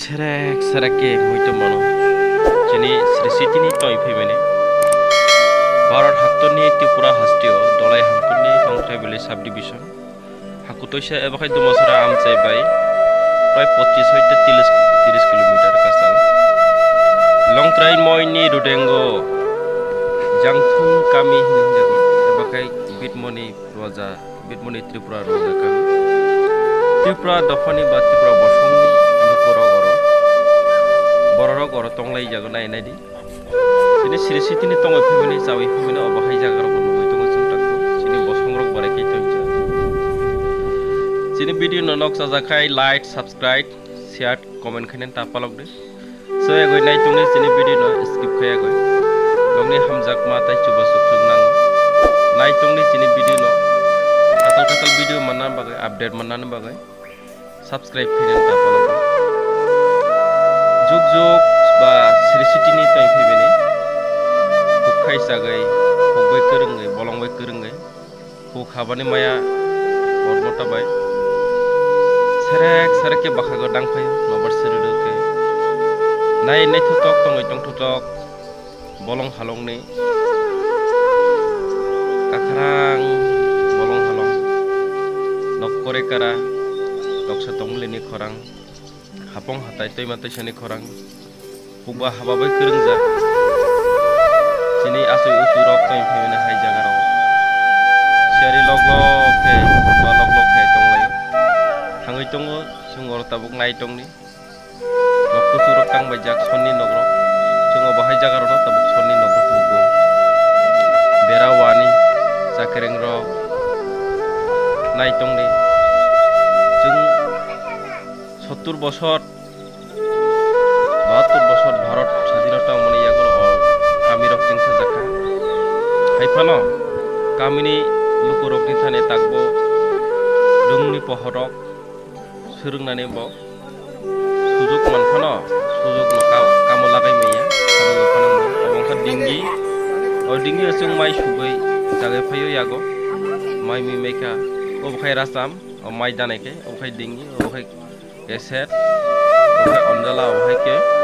Serek serake muito mono. Jini Sri Siti ni toy femene. Barat haktoni Tripura hastio dolai hankuni hangtai village subdivision. Hakutoisha ebakai dumasara amcai bai. Prai 25 hoite 30 kilometer kasal. Long train moi ni rudengo. Jangthung kami hinjago ebakai bitmoni roja bitmoni Tripura roja kami. Tripura dofani ba Tripura bosongni borok oro tonglai jago nai nai di sini Sri Siti ni tongai family jawi family obahai jaga ro nugui tongo chungtakko sini bosangrok bare ke tongja sini video no nok sajakai like subscribe share comment khanen tapalok de so egoi nai tongni sini video no skip khaya goi longni hamjak ma tai chuba suksung nang nai tongni sini video no katal video manna bagai update manna bagai subscribe khanen tapalok juk ba Sri Siti ni toy femene hukai sagai hukbai kerungai bolongbai kerungai huk habani maya ormota bai serek sereke bakago dangphayo nobar serido ke nai nai thutok tongai tong thutok bolong halong ni kakrang bolong halong nokkore kara doksa tonglini khorang hapong hatai toy matai sani khorang hukba hababai kerengja sini asui usurok toy femene hai jaga ro seri loglok ke tonglai hangai tongo sungor tabuk nai tongni nokku surok kang bajak sonni nogro sungo bahai jaga ro tabuk sonni nogro tugo berawani sakereng ro nai tongni jung 70 বছর 72 বছর ভারত স্বাধীনতা মনে ইয়াগুলো কামিরক চেংসা জাকা হাইফানো কামিনি লুকুরকনি থানে তাকবো রুংনি পহরক সুরুংনানে ব সুযোগ মানফানো সুযোগ নকা কামো লাগাই মেয়া কামো ফানাং অবংখা ডিঙ্গি ও ডিঙ্গি আসুং মাই সুबै জাগাই ফাयो ইয়াগো মাই মি মেকা অবখাই রাসাম ও মাই দানাইকে অবখাই ডিঙ্গি অবখাই Keset, oke onjala oke ke